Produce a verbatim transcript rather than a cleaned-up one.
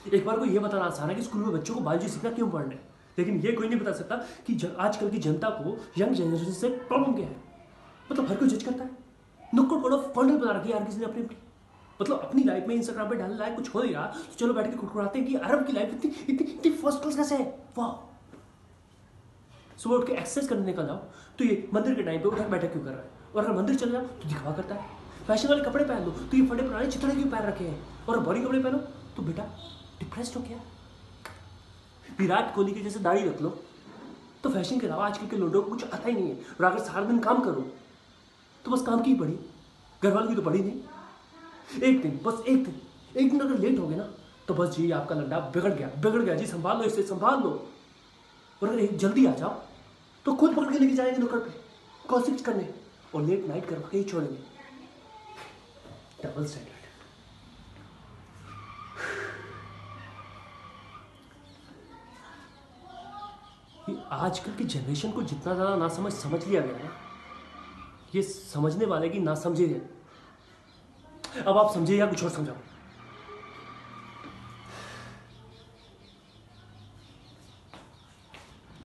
एक बार को ये बताना आसान है कि स्कूल में बच्चों को बायोलॉजी सीखना क्यों पढ़ना है, लेकिन ये कोई नहीं बता सकता कि आजकल की जनता को यंग जनरेशन से प्रॉब्लम क्या है। मतलब हर कोई जज करता है, नुक्कड़ कोड ऑफ कॉर्नर बना रखी है यार किसी ने अपनी अपनी। मतलब अपनी लाइफ में इंस्टाग्राम पे डालने लायक कुछ हो नहीं रहा तो चलो बैठ के खुटखुटाते हैं कि अरब की लाइफ इतनी इतनी इतनी फर्स्ट क्लास कैसे है। वाह, सुबह उठ के एक्सरसाइज करने निकल जाओ तो ये मंदिर के टाइम पे उठक बैठक क्यों कर रहा है, और अगर मंदिर चल जाओ तो दिखावा करता है। फैशन वाले कपड़े पहन लो तो ये फटे पुराने चितड़े क्यों पहन रखे हैं, और बड़ी कपड़े पहनो तो बेटा डिप्रेस्ड हो गया। विराट कोहली के जैसे दाढ़ी रख लो तो फैशन के अलावा आजकल के लोगों को कुछ आता ही नहीं है। और अगर सारा दिन काम करो तो बस काम की ही पड़ी, घर वालों की तो पड़ी नहीं। एक दिन बस एक दिन एक दिन अगर लेट हो गए ना तो बस जी आपका लड्डा बिगड़ गया बिगड़ गया जी, संभाल लो इसे संभाल लो। और अगर एक जल्दी आ जाओ तो खुद पकड़ के लेके जाएंगे नुक्कड़ पे कॉन्सिक्स करने, और लेट नाइट करवा के ही छोड़ेंगे। Double standard. ये आजकल की जनरेशन को जितना ज़्यादा ना समझ समझ लिया गया ना, ये समझने वाले की ना समझे है। अब आप समझे या कुछ और समझाओ।